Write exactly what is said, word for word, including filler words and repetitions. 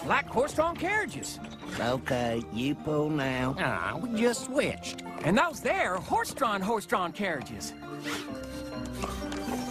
Like horse-drawn carriages. Okay, you pull now. Ah, we just switched. And those there are horse-drawn, horse-drawn carriages.